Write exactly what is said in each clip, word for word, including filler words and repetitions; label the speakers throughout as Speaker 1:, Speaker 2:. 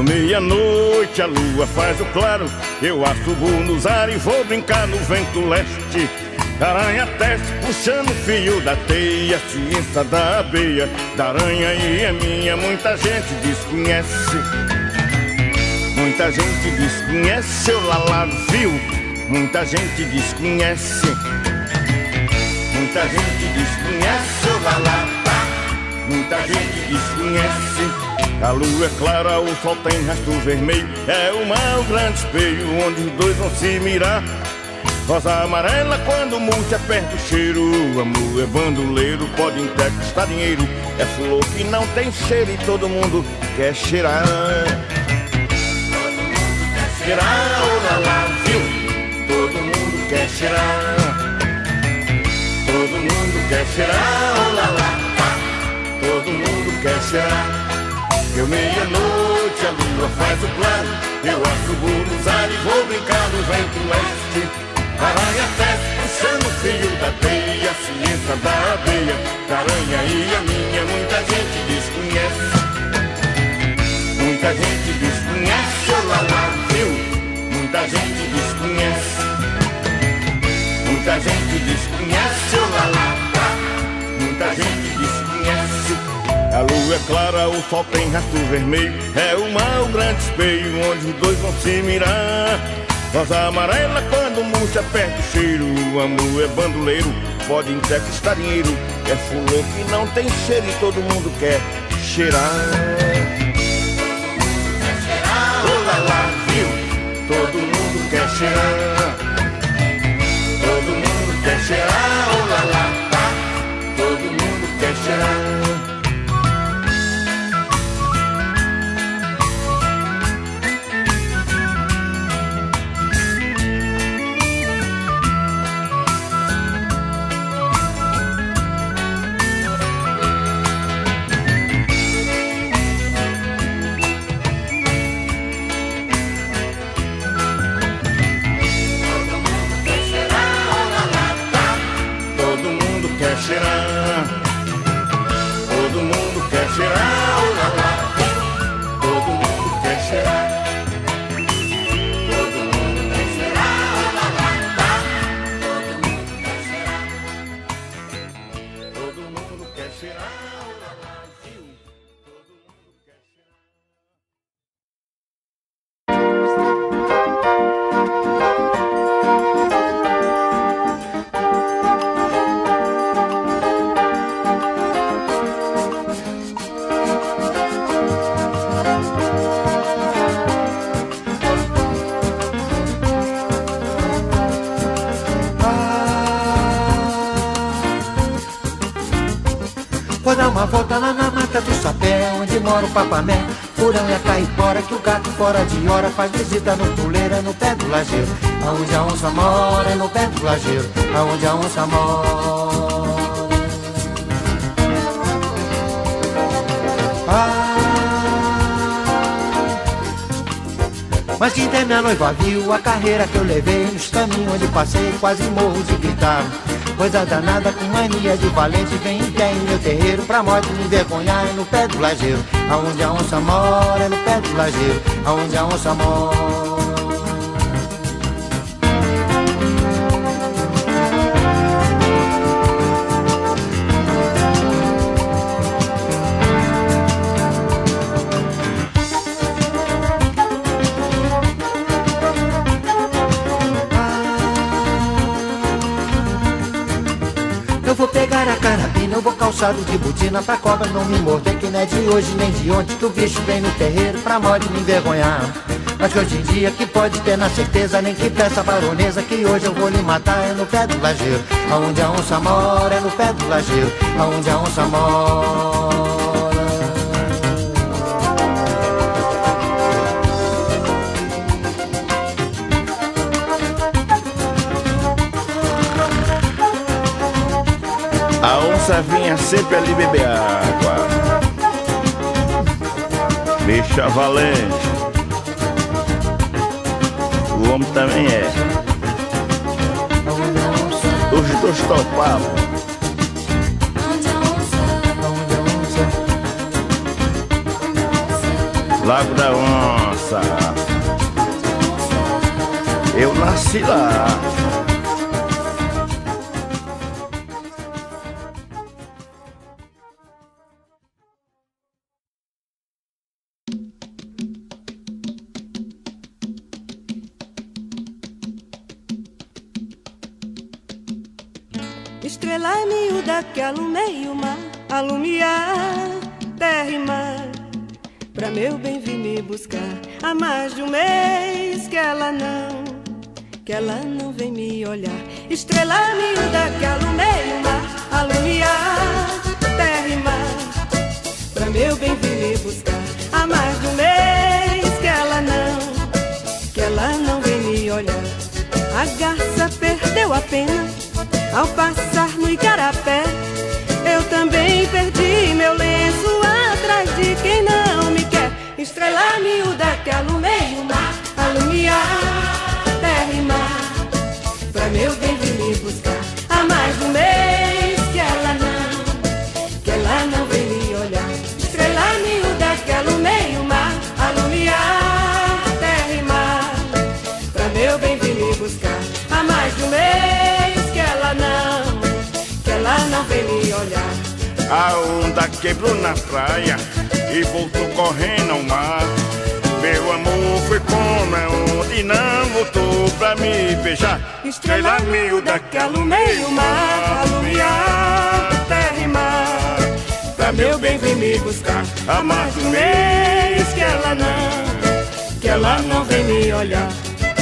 Speaker 1: meia-noite a lua faz o claro, eu assubo nos ares e vou brincar no vento leste. Aranha teste puxando o fio da teia, ciência da abelha, da aranha e é minha. Muita gente desconhece, muita gente desconhece, o Lala viu. Muita gente desconhece, muita gente desconhece, o Lala tá. Muita gente desconhece. A lua é clara, o sol tem rastro vermelho, é o mar, o grande espelho onde os dois vão se mirar. Rosa amarela quando murcha perde o cheiro, amor é bandoleiro, pode até custar dinheiro. É flor que não tem cheiro e todo mundo quer cheirar. Todo mundo quer cheirar, o Lala viu. Todo mundo quer cheirar. Todo mundo quer cheirar, o Lala tá. Todo mundo quer cheirar. Eu meia-noite a lua faz o claro, eu assubo nos ares e vou brincar no vento leste. Aranha teste puxando o fio da teia, ciência da abelha, da aranha e a minha. Muita gente desconhece, muita gente desconhece, o Lala viu. Muita gente desconhece, muita gente desconhece, o Lala tá. Muita gente desconhece. A lua é clara, o sol tem rastro vermelho, é o mar, o grande espelho onde os dois vão se mirar. Rosa amarela quando murcha perde o cheiro, o amor é bandoleiro, pode até custar dinheiro. É flor que não tem cheiro e todo mundo quer cheirar. Todo mundo quer cheirar, o Lala viu. Todo mundo quer cheirar. Todo mundo quer cheirar, o Lala tá. Todo mundo quer cheirar. Todo mundo quer cheirar, o Lala viu. Todo mundo quer cheirar. Todo mundo quer cheirar, o Lala tá. Todo mundo quer cheirar. Todo mundo quer cheirar, o Lala viu. Todo mundo quer cheirar.
Speaker 2: Vou dar uma volta lá na mata do Sapé, onde mora o Papamé, furão e a caipora, que o gato fora de hora faz visita no puleira, no pé do lajeiro. Aonde a onça mora é no pé do lajeiro, aonde a onça mora. Ah, mas quem tem minha noiva viu a carreira que eu levei nos caminhos onde passei, quase morro de gritar. Coisa danada com mania de valente, vem em pé em meu terreiro, pra morte me envergonhar é no pé do lajeiro. Aonde a onça mora é no pé do lajeiro, aonde a onça mora. Eu vou pegar a carabina, eu vou calçado de botina, pra cobra não me morder, que não é de hoje nem de ontem que o bicho vem no terreiro pra morte me envergonhar. Mas hoje em dia que pode ter na certeza, nem que peça baronesa, que hoje eu vou lhe matar é no pé do lajeiro. Aonde a onça mora é no pé do lajeiro, aonde a onça mora.
Speaker 1: A onça vinha sempre ali beber água, bicha valente. O homem também é. Os dois topavam. Lago da Onça. roça. Eu nasci lá.
Speaker 3: Estrela miúda que alumeia o mar, alumiar terra e mar. Pra meu bem vir me buscar, há mais de um mês que ela não, que ela não vem me olhar. Estrela miúda que alumeia o mar, alumiar terra e mar. Pra meu bem vir me buscar, há mais de um mês que ela não, que ela não vem me olhar. A garça perdeu a pena ao passar no igarapé. Eu também perdi meu lenço atrás de quem não me quer. Estrela miúda que alumeia o mar, alumiar terra e mar. Pra meu bem vir me buscar, há mais de um mês que ela não, que ela não vem me olhar. Estrela miúda que alumeia o mar, alumiar terra e mar. Pra meu bem vir me buscar, há mais de um mês que ela não, que ela não vem me olhar.
Speaker 1: A onda quebrou na praia e voltou correndo ao mar. Meu amor foi como é onde não voltou pra me beijar.
Speaker 3: Estrela miúda que alumeia o mar, alumiar terra e mar. Pra meu bem vir me buscar, há mais de um mês que ela não, que ela não vem me olhar.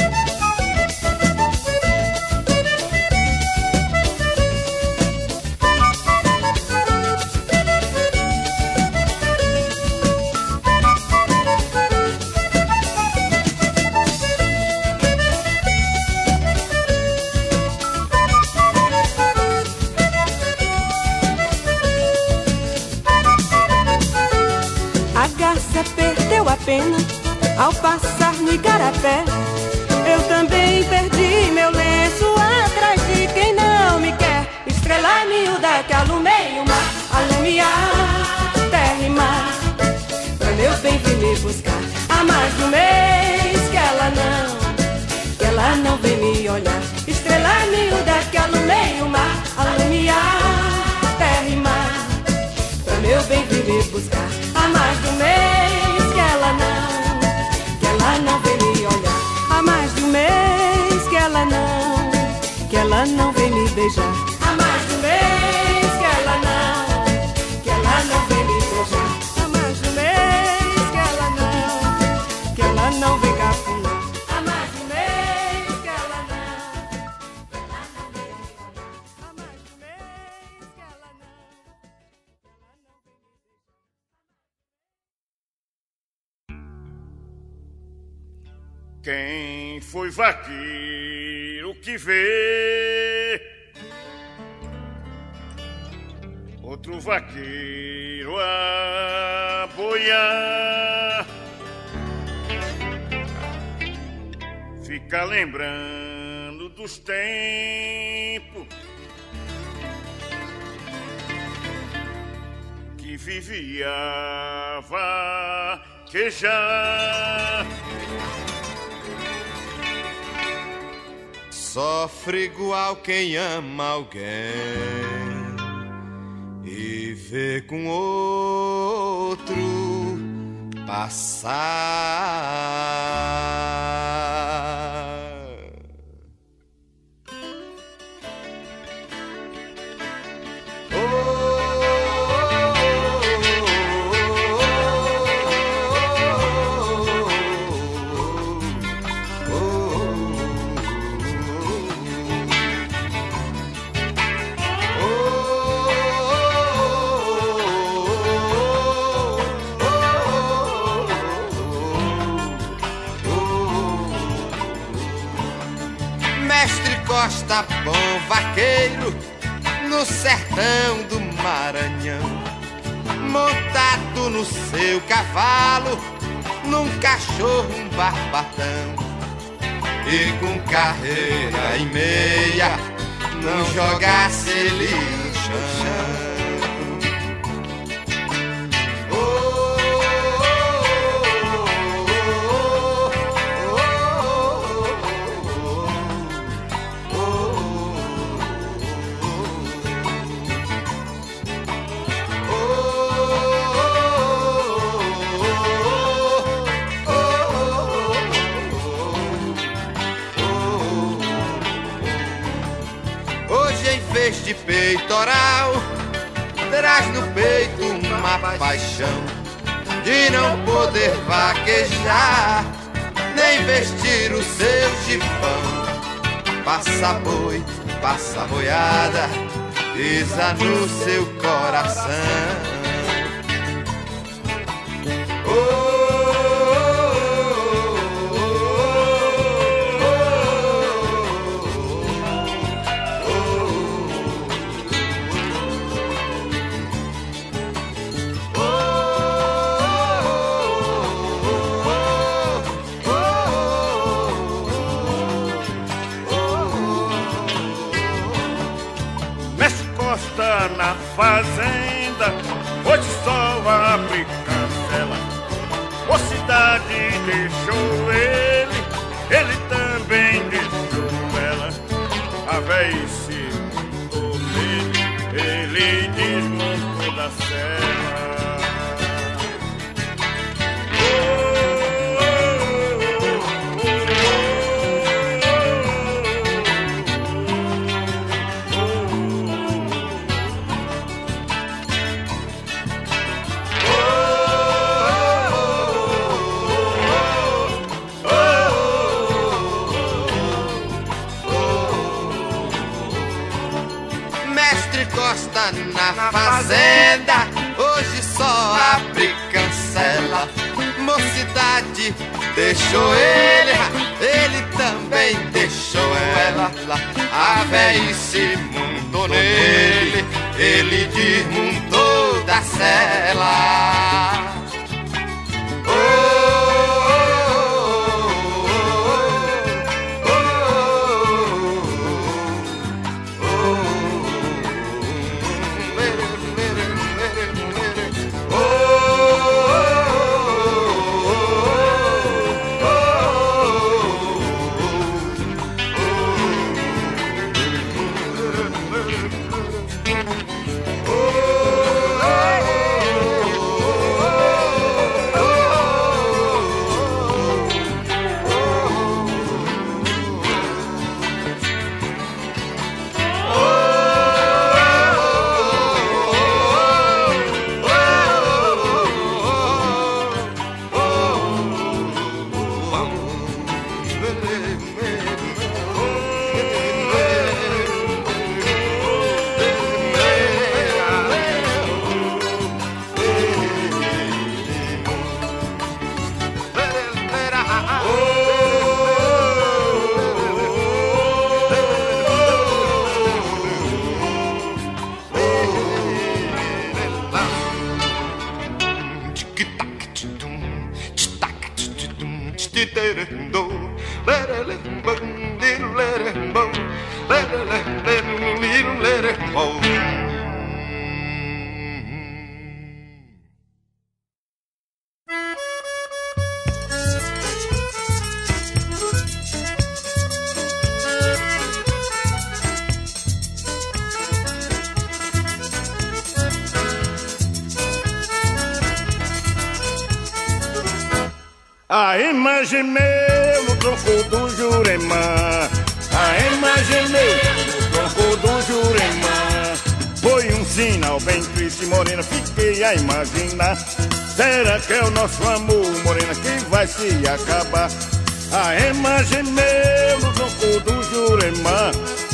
Speaker 3: Perdeu a pena ao passar no igarapé. Eu também perdi meu lenço atrás de quem não me quer. Estrela miúda que alumeia o mar, alumiar terra e mar. Pra meu bem vir me buscar, há mais de um mês que ela não, que ela não vem me olhar. Estrela miúda que alumeia o mar, alumiar terra e mar. Pra meu bem vir me buscar, há mais de um mês que ela não, que ela não vem me olhar. Há mais de um mês que ela não, que ela não vem me beijar. Há mais de um mês que ela não, que ela não vem me beijar. Há mais de um mês que ela não, que ela não vem cafunar. Há mais de um mês que ela não, que ela não vem me olhar. Há mais de um mês que ela não.
Speaker 1: Quem foi vaqueiro que vê outro vaqueiro a boiar, fica lembrando dos tempos que vivia vaquejar.
Speaker 4: Sofre igual quem ama alguém e vê com outro passar. Costa, bom vaqueiro, no sertão do Maranhão, montado no seu cavalo, num cachorro, um barbatão, e com carreira e meia, não jogasse ele no chão. Oh, oh, oh, oh, oh. neste peitoral traz no peito uma paixão de não poder vaquejar, nem vestir o seu gibão. Passa boi, passa boiada, pisa no seu coração. Oh,
Speaker 1: na fazenda, hoje só abre cancela. Mocidade deixou ele, ele também deixou ela. A véia se montou nele, ele desmontou da cela.
Speaker 4: Na fazenda, hoje só abre cancela. Mocidade deixou ele, ele também deixou ela. A véia se montou nele, ele desmontou da cela. Oh,
Speaker 1: a imagem meu no tronco do Jurema, a imagem meu no tronco do Jurema. Foi um sinal bem triste, morena, fiquei a imaginar. Será que é o nosso amor, morena, que vai se acabar? A imagem meu no tronco do Jurema,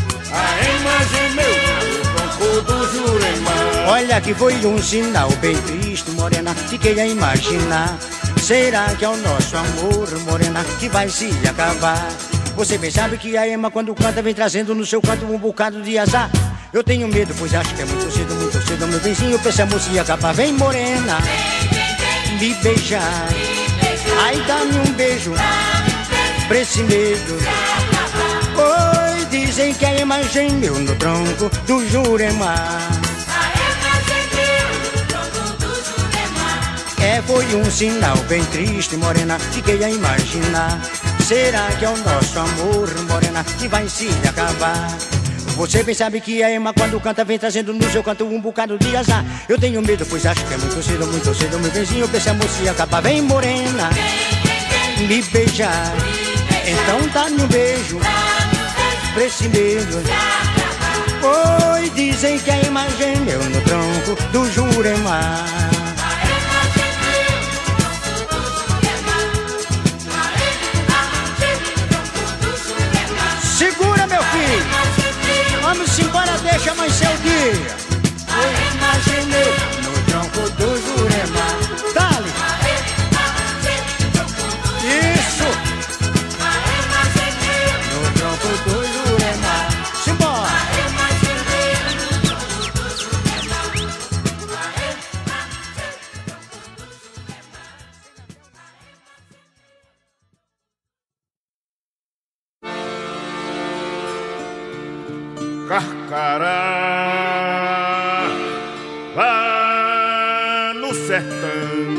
Speaker 1: a imagem meu no tronco do Jurema.
Speaker 2: Olha que foi um sinal bem triste, morena, fiquei a imaginar. Será que é o nosso amor, morena, que vai se acabar? Você bem sabe que a ema quando canta vem trazendo no seu canto um bocado de azar. Eu tenho medo, pois acho que é muito cedo, muito cedo, meu benzinho, pensa a moça acabar. Vem, morena, me beijar, ai dá-me um beijo, pra esse medo. Oi, dizem que a ema gemeu no tronco do Jurema. É, foi um sinal bem triste, morena, fiquei a imaginar. Será que é o nosso amor, morena, que vai se acabar? Você bem sabe que a ema quando canta vem trazendo no seu canto um bocado de azar. Eu tenho medo, pois acho que é muito cedo, muito cedo, meu benzinho, pensa a moça acabar. Vem, morena, me beijar, então dá-me um beijo, pra esse medo. Oi, dizem que a imagem meu no tronco do Jurema. Segura, meu filho! Vamos embora, deixa amanhecer o dia. Eu imaginei no tronco do Jurema. Dale! Isso! No tronco do Jurema. Simbora!
Speaker 1: Carcará, lá no sertão,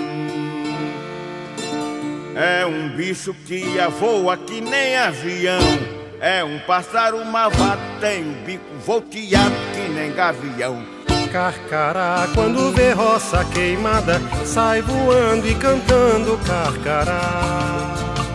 Speaker 1: é um bicho que voa que nem avião. É um pássaro malvado, tem o bico volteado que nem gavião.
Speaker 5: Carcará, quando vê roça queimada, sai voando e cantando carcará.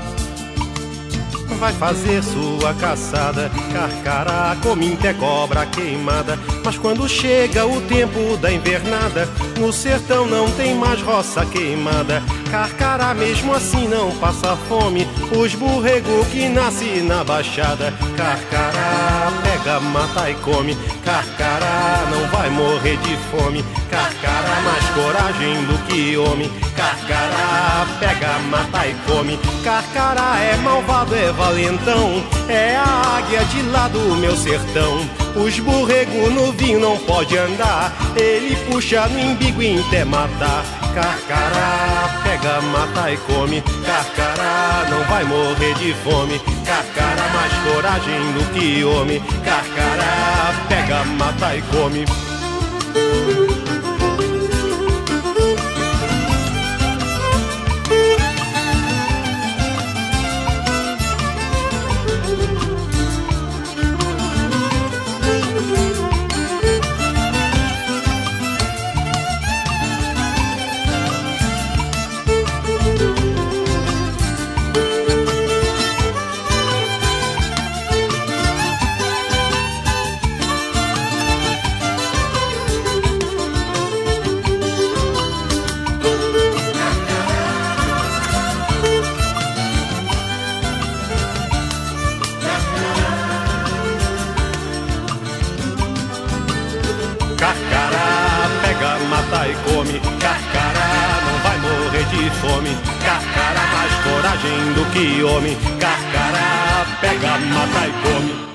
Speaker 5: Vai fazer sua caçada, carcará, come até cobra queimada. Mas quando chega o tempo da invernada, no sertão não tem mais roça queimada. Carcará mesmo assim não passa fome, os borrego que nasce na baixada. Carcará pega, mata e come, carcará não vai morrer de fome. Carcará mais coragem do que homem, carcará pega, mata e come. Carcará é malvado, é valentão, é a águia de lá do meu sertão. Os borrego no vinho não pode andar, ele puxa no imbigo e até matar. Carcará pega, mata e come, carcará não vai morrer de fome. Carcará mais coragem do que homem, carcará pega, mata e come. E come, carcará não vai morrer de fome. Carcará mais coragem do que homem, carcará pega, mata e come.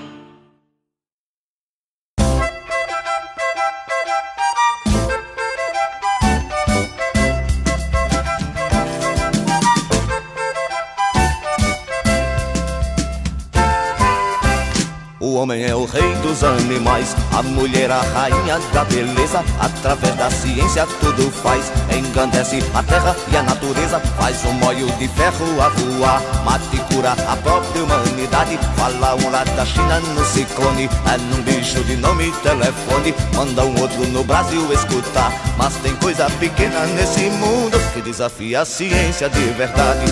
Speaker 6: O homem é o rei dos animais, a mulher a rainha da beleza. Através da ciência tudo faz, engrandece a terra e a natureza. Faz um molho de ferro a voar, mata e cura a própria humanidade. Fala um lá da China no ciclone, é num bicho de nome telefone. Manda um outro no Brasil escutar, mas tem coisa pequena nesse mundo que desafia a ciência de verdade.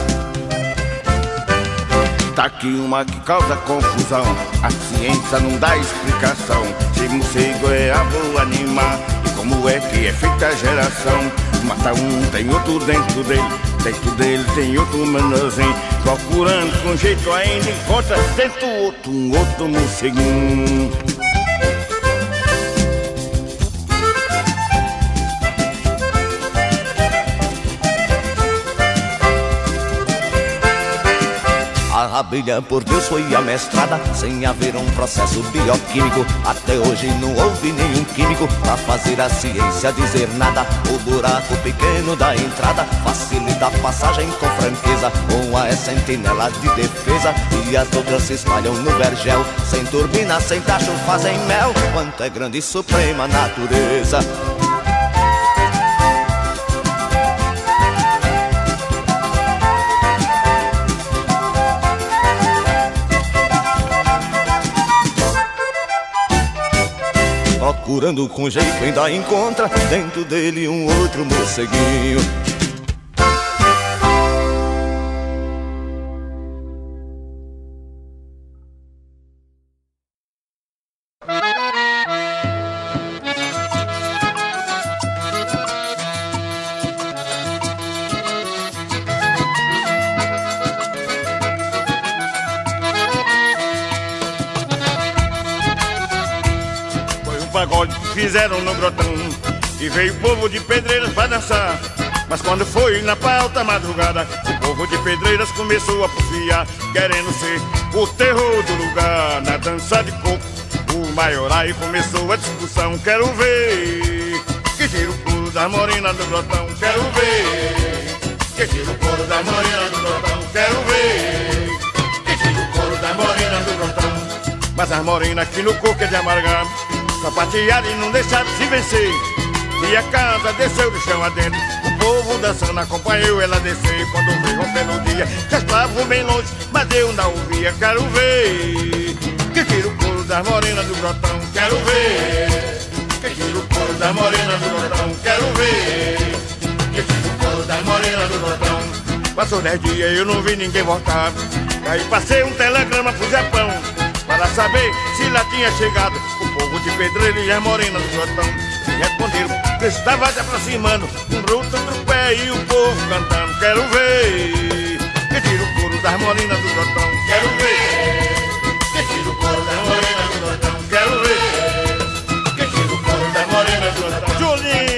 Speaker 1: Tá aqui uma que causa confusão, a ciência não dá explicação. Se morcego é ave animal, e como é que é feita a geração? Mata um, tem outro dentro dele, dentro dele tem outro menorzinho. Procurando com jeito ainda encontra dentro outro, um outro morceguinho.
Speaker 6: A abelha por Deus foi amestrada, sem haver um processo bioquímico. Até hoje não houve nenhum químico pra fazer a ciência dizer nada. O buraco pequeno da entrada facilita a passagem com franqueza. Uma é sentinela de defesa e as outras se espalham no vergel. Sem turbina, sem tacho, fazem mel. Quanto é grande e suprema a natureza. Procurando com jeito ainda encontra dentro dele um outro morceguinho.
Speaker 1: pagode que fizeram no grotão e veio o povo de Pedreiras pra dançar. Mas quando foi na pauta madrugada, o povo de Pedreiras começou a porfiar, querendo ser o terror do lugar. Na dança de coco, o maiorai começou a discussão. Quero ver que gira o couro da morena do grotão. Quero ver que gira o couro da morena do grotão. Quero ver que gira o couro da morena do grotão. Mas as morenas aqui no coco é de amargar, sapatearam e não deixaram se vencer. E a casa desceu do chão adentro, o povo dançando acompanhou ela descer. Quando veio rompendo o dia, já estavam bem longe, mas eu não ouvia. Quero ver que tira o couro das morenas do grotão. Quero ver que tira o couro das morenas do grotão. Quero ver que tira o couro das morenas do grotão. Passou dez dias e eu não vi ninguém voltar. Aí passei um telegrama pro Japão para saber se lá tinha chegado o povo de Pedreira e as morenas do grotão. E responderam que estava se aproximando, um bruto outro pé e o povo cantando. Quero ver que tira o couro das morenas do grotão. Quero ver que tira o couro das morenas do grotão. Quero ver que tira o couro das morenas do grotão. Julinho!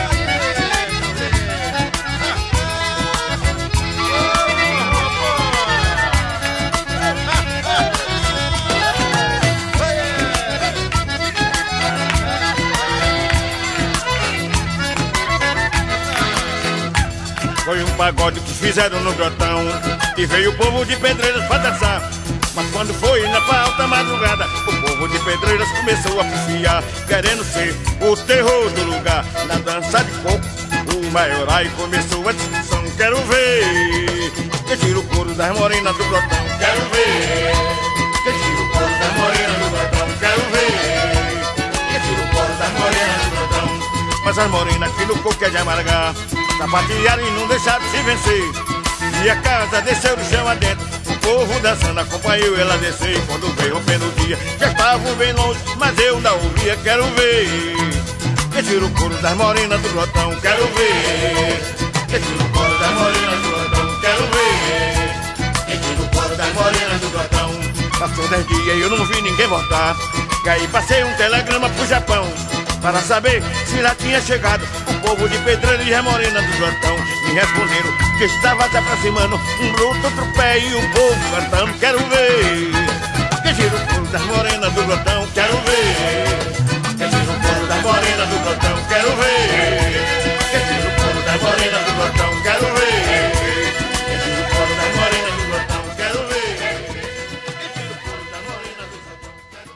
Speaker 1: Foi um pagode que fizeram no grotão e veio o povo de Pedreiras pra dançar. Mas quando foi na pauta madrugada, o povo de Pedreiras começou a porfiar, querendo ser o terror do lugar. Na dança de coco, o maiorai começou a discussão. Quero ver que tira o couro das morenas do grotão. Quero ver que tira o couro das morenas do grotão. Quero ver que tira o couro das morenas do grotão. Mas as morenas aqui no coco é de amargar, sapatearam e não deixaram se vencer. E a casa desceu do chão adentro, o povo dançando acompanhou ela descer. Quando veio rompendo o dia, já estavam bem longe, mas eu não ouvia. Quero ver que tira o couro das morenas do grotão. Quero ver que tira o couro das morenas do grotão. Quero ver que tira o couro das morenas do grotão. Passou dez dias e eu não vi ninguém voltar. E aí passei um telegrama pro Japão para saber se lá tinha chegado o povo de Pedreira e as morenas do grotão. Me responderam que estava se aproximando, um bruto outro pé e o povo cantando. Quero ver que gira o couro das morenas do grotão. Quero ver que gira o couro das morenas do grotão. Quero ver que gira o couro das morenas do grotão. Quero ver que gira o couro das morenas do grotão. Quero ver que gira o couro das morenas do grotão.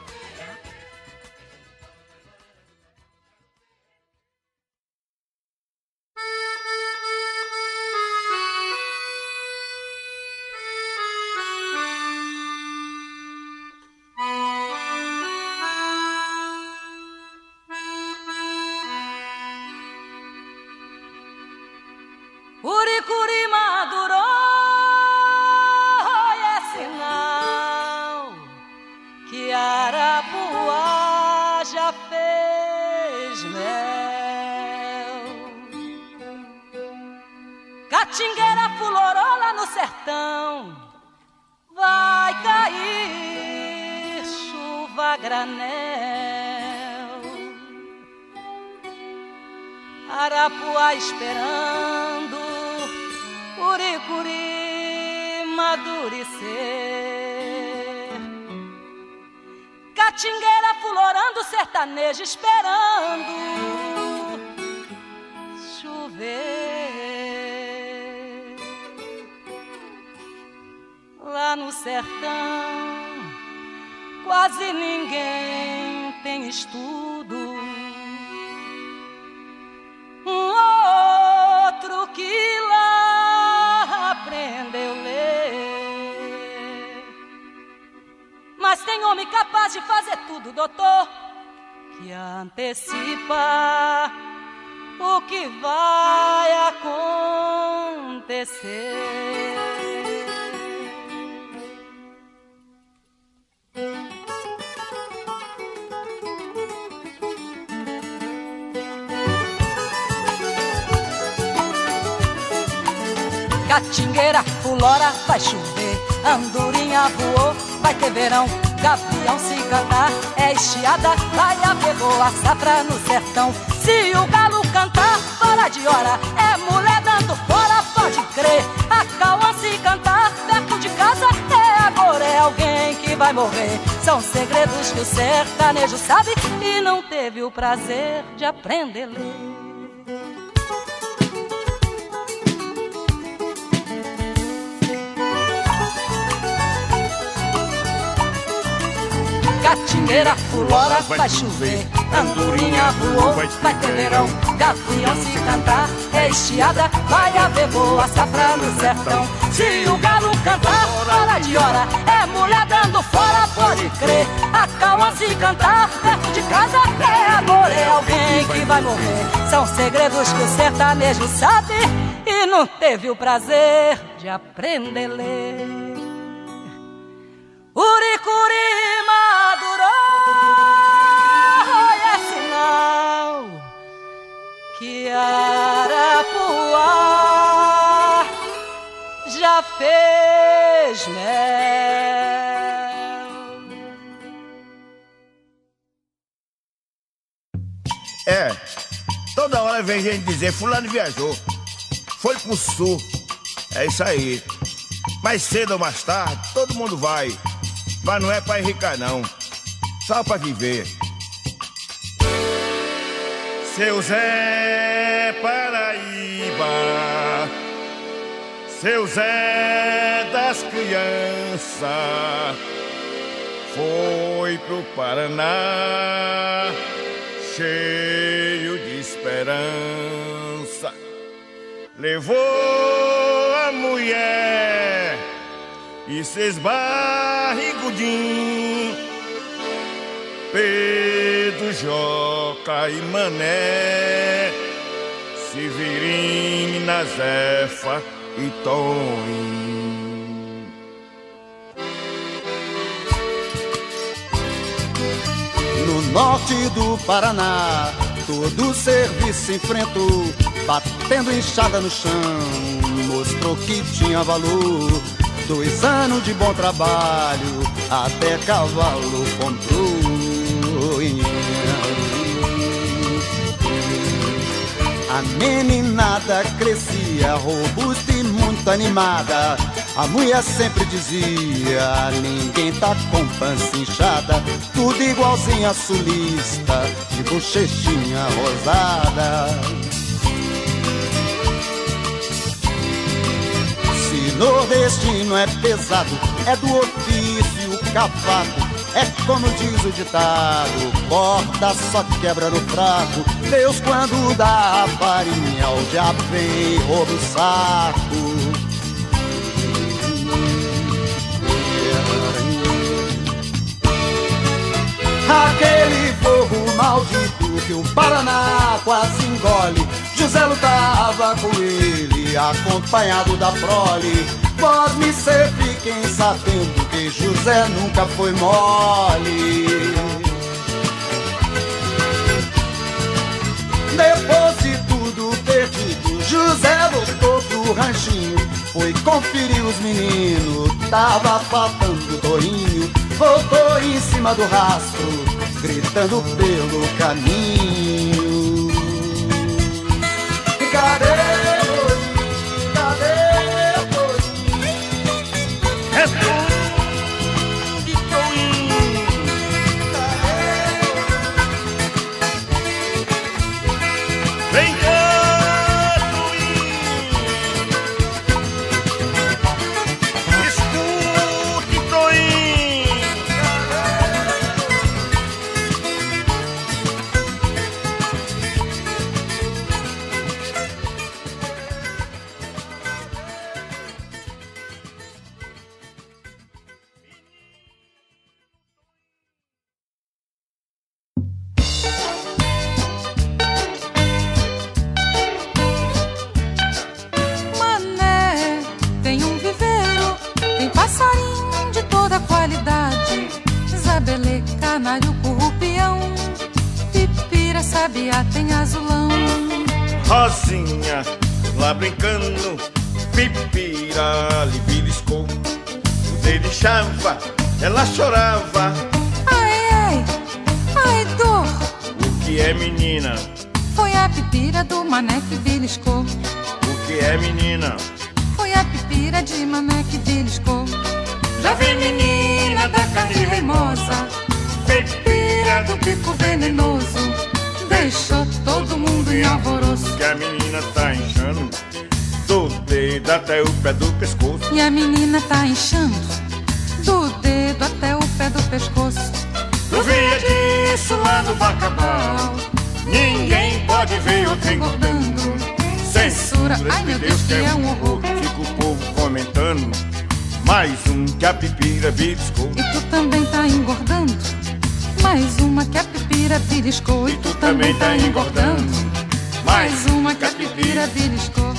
Speaker 7: Uricuri madurou e é sinal que Arapuá já fez mel. Catingueira fulorou lá no sertão, vai cair chuva granel. Arapuá esperando Uricuri madurecer. Catingueira fulorando, sertanejo esperando chover. Lá no sertão quase ninguém tem estudo. Um outro que lá aprendeu ler, mas tem homem capaz de fazer tudo, doutor, que antecipa o que vai acontecer. Catingueira, fulora, vai chover. Andorinha voou, vai ter verão. gavião se cantar é estiada, vai haver boa safra no sertão. Se o galo cantar fora de hora, é mulher dando fora, pode crer. A cauã se cantar perto de casa, é amor, é alguém que vai morrer. São segredos que o sertanejo sabe e não teve o prazer de aprender a ler. Catingueira fulora, vai chover, andorinha voou, vai ter verão. Gavião se cantar é estiada, vai haver boa safra no sertão. Se o galo cantar fora de hora, é mulher dando fora, pode crer. A cauã se cantar perto de casa, é amor, é alguém que vai morrer. São segredos que o sertanejo sabe e não teve o prazer de aprender a ler. Uricuri madurou, é sinal que Arapuá já fez mel.
Speaker 1: É, toda hora vem gente dizer fulano viajou, foi pro sul. É isso aí. Mais cedo ou mais tarde, todo mundo vai. Mas não é pra enricar não, só pra viver. Seu Zé Paraíba, seu Zé das crianças, foi pro Paraná cheio de esperança. Levou a mulher e seus barrigudinhos, Pedro, Joca e Mané, Severina, Zefa e Toninho.
Speaker 8: No norte do Paraná, todo serviço enfrentou, batendo enxada no chão, mostrou que tinha valor. Dois anos de bom trabalho, até cavalo comprou. A meninada crescia, robusta e muito animada. A mulher sempre dizia, ninguém tá com pança inchada. Tudo igualzinho a sulista, de bochechinha rosada. Nordestino é pesado, é do ofício cavaco. É como diz o ditado, corta só quebra no fraco. Deus quando dá a farinha, o diabo vem e rouba o saco. Aquele fogo maldito que o Paraná quase engole, José lutava com ele, acompanhado da prole. Vós me fiquem sabendo que José nunca foi mole. Depois de tudo perdido, José voltou pro ranchinho, foi conferir os meninos, tava faltando Torinho. Voltou em cima do rastro, gritando pelo caminho. Cadê?
Speaker 9: sabiá tem azulão.
Speaker 1: Rosinha, lá brincando, pipira, lhe beliscou. O dedo chava, ela chorava.
Speaker 9: Ai, ai, ai, dor.
Speaker 1: O que é, menina?
Speaker 9: Foi a pipira do mané que beliscou.
Speaker 1: O que é, menina?
Speaker 9: Foi a pipira de mané que beliscou. Já vi menina da carne reimosa, pipira do bico venenoso, deixou todo mundo em alvoroço.
Speaker 1: Que a menina tá inchando do dedo até o pé do pescoço.
Speaker 9: E a menina tá inchando do dedo até o pé do pescoço.
Speaker 1: Eu via disso lá no Bacabal, ninguém pode ver eu te engordando.
Speaker 9: Censura, ai meu Deus, que é um horror.
Speaker 1: Fica o povo comentando, mais um que a pipira beliscou.
Speaker 9: E tu também tá engordando, mais uma que a pipira beliscou.
Speaker 1: E tu também tá engordando,
Speaker 9: mais uma que a pipira beliscou.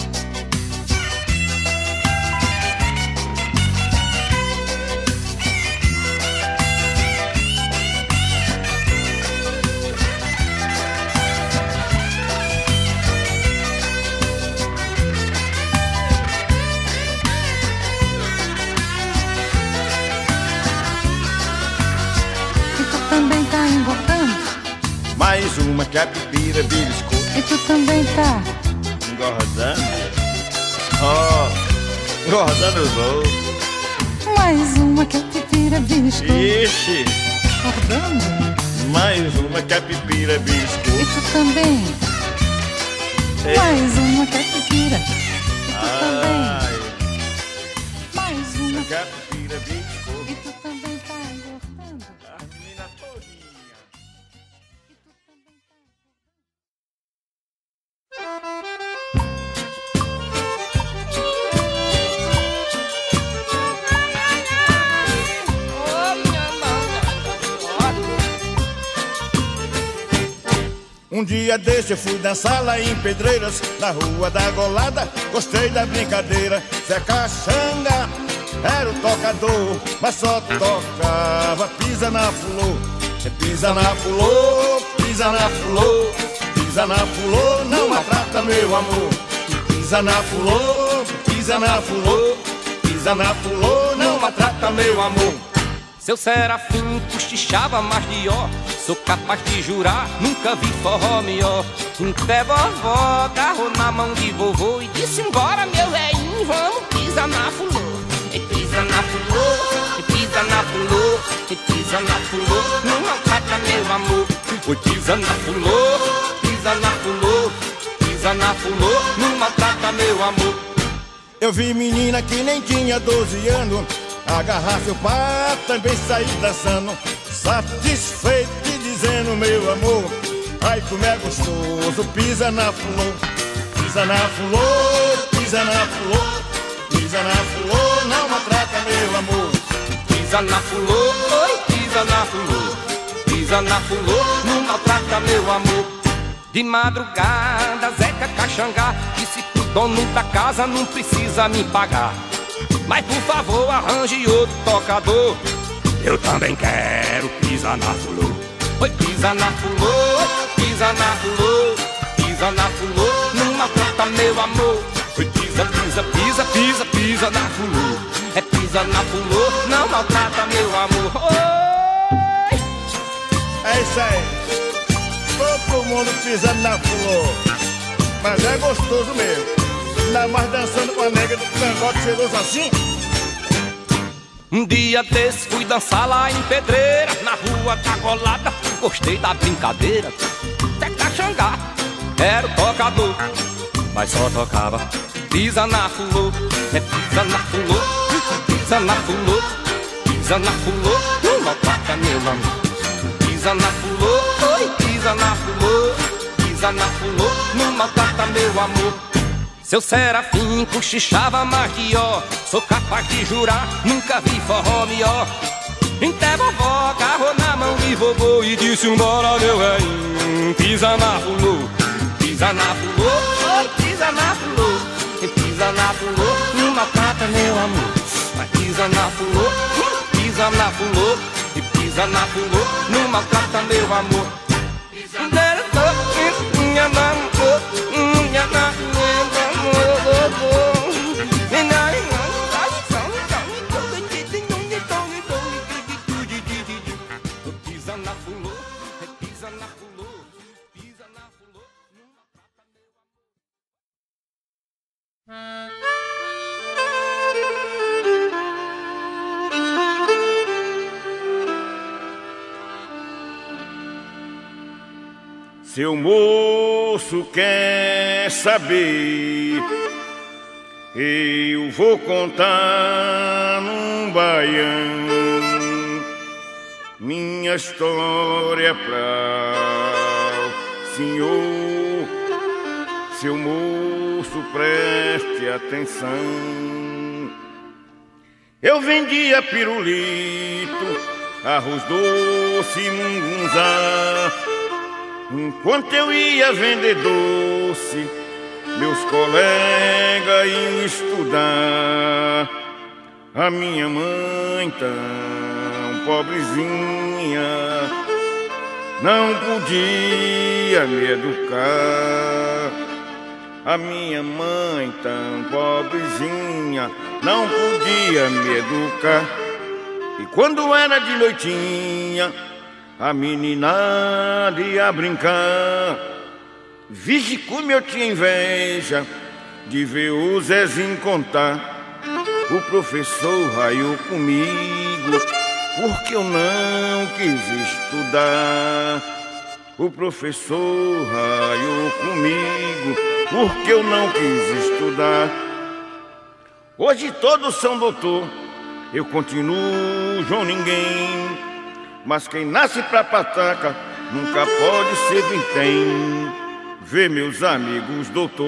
Speaker 9: Também tá engordando,
Speaker 1: mais uma que a pipira beliscou.
Speaker 9: E tu também tá
Speaker 1: engordando? Oh, engordando vou.
Speaker 9: Mais uma que a pipira beliscou.
Speaker 1: Ixi,
Speaker 9: engordando.
Speaker 1: Mais uma que a pipira beliscou.
Speaker 9: E tu também. Ei. Mais uma que a pipira. E tu
Speaker 1: Ai.
Speaker 9: também. Mais uma
Speaker 1: que a pipira beliscou.
Speaker 9: E tu também tá engordando.
Speaker 1: A menina todinha.
Speaker 9: E tu também tá
Speaker 1: Um dia desse eu fui dançar lá em Pedreiras, na rua da Golada, gostei da brincadeira. Zé Caxanga era o tocador, mas só tocava pisa na fulô. É pisa na fulô, pisa na fulô, pisa na fulô, não maltrata meu amor. Pisa na fulô, pisa na fulô, pisa na fulô, não maltrata meu amor.
Speaker 10: Seu Serafim cochichava mais de ó, sou capaz de jurar, nunca vi forró melhor. Até vovó agarrou na mão de vovô e disse: embora meu velhinho, vamos pisar na fulô. E pisa na fulô, e pisa na fulô, e pisa na fulô, não maltrata meu amor. Oi, pisa na fulô, pisa na fulô, pisa na fulô, não maltrata meu amor.
Speaker 1: Eu vi menina que nem tinha doze anos agarrar seu pai, também sair dançando, satisfeito e dizendo: meu amor, ai como é gostoso, pisa na fulô. Pisa na fulô, pisa na fulô, pisa na fulô, não maltrata meu amor.
Speaker 10: Pisa na fulô, oi, pisa na fulô, pisa na fulô, não maltrata meu amor. De madrugada, Zeca Caxangá disse pro dono da casa: não precisa me pagar, mas por favor arranje outro tocador, eu também quero pisar na fulô. Oi, pisa na fulô, pisa na fulô, pisa na fulô, não maltrata meu amor. Oi, pisa, pisa, pisa, pisa, pisa na fulô. É pisa na fulô, não maltrata meu amor. Oi!
Speaker 1: É isso aí, todo mundo pisando na fulô, mas é gostoso mesmo. Ainda mais dançando com a nega do cangote cheiroso assim.
Speaker 10: Um dia desse fui dançar lá em Pedreira, na rua da Golada, gostei da brincadeira. Zé Caxangá era o tocador, mas só tocava pisa na fulô. É pisa na fulô, pisa na fulô, pisa na fulô, não maltrata meu amor. Pisa na fulô, oi, pisa na fulô, pisa na fulô, não maltrata meu amor. Seu Serafim cochichava mais de ó, sou capaz de jurar, nunca vi forró melhor. Até vovó agarrou na mão de vovô e disse: embora meu velhinho, pisa na fulô. Pisa na fulô, oi, pisa na fulô, pisa na fulô, não maltrata meu amor. Mas pisa na fulô, pisa na fulô, e pisa na fulô, não maltrata meu amor.
Speaker 1: Seu moço quer saber, eu vou contar num baião minha história pra o senhor. Seu moço, preste atenção. Eu vendia pirulito, arroz doce e mungunzá. Enquanto eu ia vender doce, meus colegas iam estudar. A minha mãe, tão pobrezinha, não podia me educar. A minha mãe, tão pobrezinha, não podia me educar. E quando era de noitinha, a meninada ia brincar. Vixe, como eu tinha inveja de ver o Zezinho contar. O professor raiou comigo porque eu não quis estudar. O professor raiou comigo porque eu não quis estudar. Hoje todos são doutor, eu continuo João Ninguém. Mas quem nasce pra pataca nunca pode ser vintém. Vê meus amigos doutor,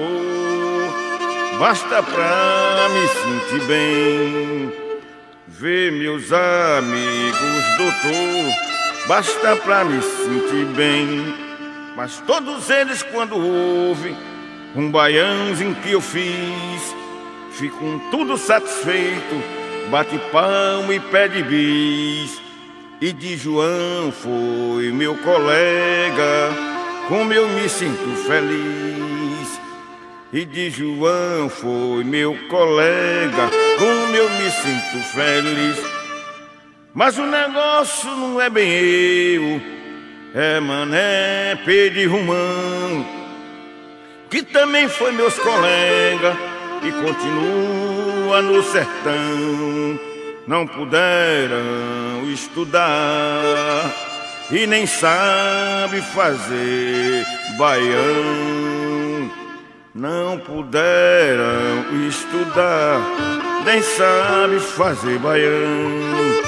Speaker 1: basta pra me sentir bem. Vê meus amigos doutor, basta pra me sentir bem. Mas todos eles quando ouvem um baiãozinho que eu fiz, ficam tudo satisfeito, bate palma e pede bis. E de João foi meu colega, como eu me sinto feliz. E de João foi meu colega, como eu me sinto feliz. Mas o negócio não é bem eu, é Mané, Pedro e Romão, que também foi meus colegas e continua no sertão. Não puderam estudar e nem sabe fazer baião. Não puderam estudar, nem sabe fazer baião.